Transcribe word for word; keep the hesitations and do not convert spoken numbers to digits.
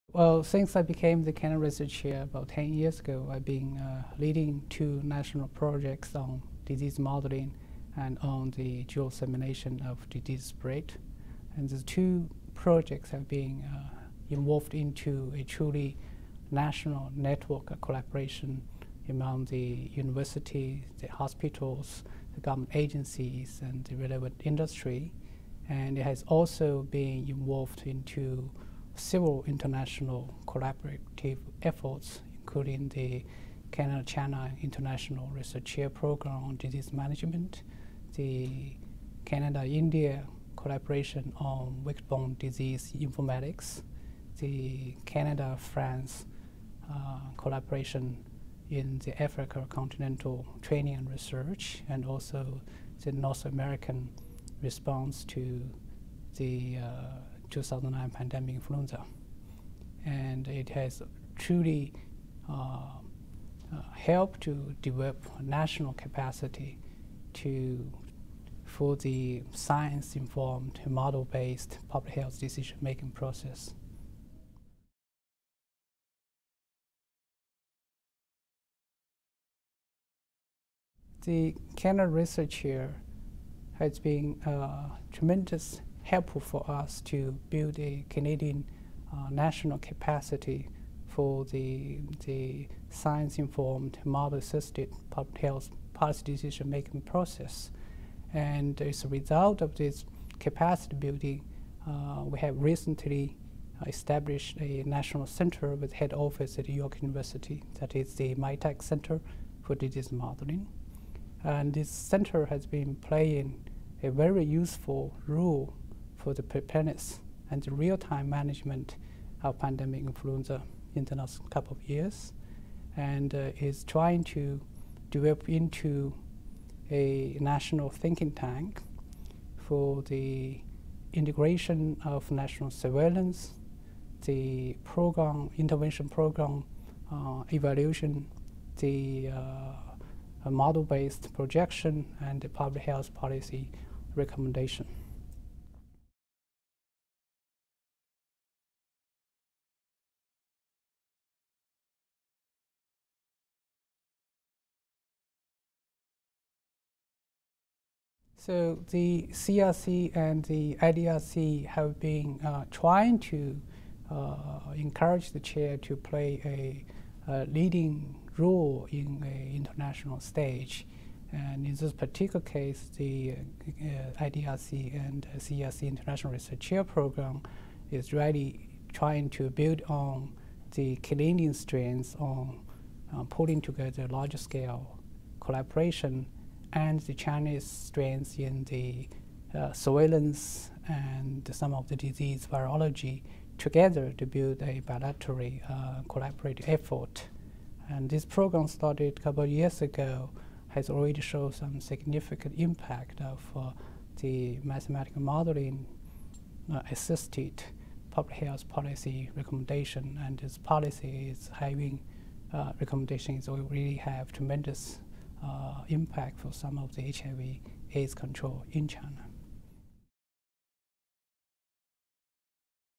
Well, since I became the Canada Research Chair about ten years ago, I've been uh, leading two national projects on disease modeling and on the geosimulation of disease spread. And the two projects have been uh, involved into a truly national network of collaboration among the universities, the hospitals, the government agencies, and the relevant industry. And it has also been involved into several international collaborative efforts, including the Canada-China International Research Chair Program on Disease Management, the Canada-India collaboration on vector-borne disease informatics, the Canada-France uh, collaboration in the Africa continental training and research, and also the North American response to the uh, two thousand nine pandemic influenza. And it has truly uh, uh, helped to develop national capacity to for the science-informed, model-based public health decision-making process. The Canada Research Chair has been uh, tremendous helpful for us to build a Canadian uh, national capacity for the, the science-informed, model-assisted public health policy decision-making process. And as a result of this capacity building, uh, we have recently established a national center with head office at York University, that is the MyTech Center for Disease Modeling. And this center has been playing a very useful role for the preparedness and the real-time management of pandemic influenza in the last couple of years, and uh, is trying to develop into a national thinking tank for the integration of national surveillance, the program, intervention program uh, evaluation, the uh, model-based projection, and the public health policy recommendation. So the C R C and the I D R C have been uh, trying to uh, encourage the chair to play a, a leading role in an international stage. And in this particular case, the uh, I D R C and uh, C R C International Research Chair Program is really trying to build on the Canadian strengths on uh, putting together large-scale collaboration and the Chinese strengths in the uh, surveillance and some of the disease virology together to build a bilateral uh, collaborative effort. And this program started a couple of years ago, has already shown some significant impact of uh, the mathematical modeling uh, assisted public health policy recommendation, and this policy is having uh, recommendations that will really have tremendous uh, impact for some of the H I V AIDS control in China.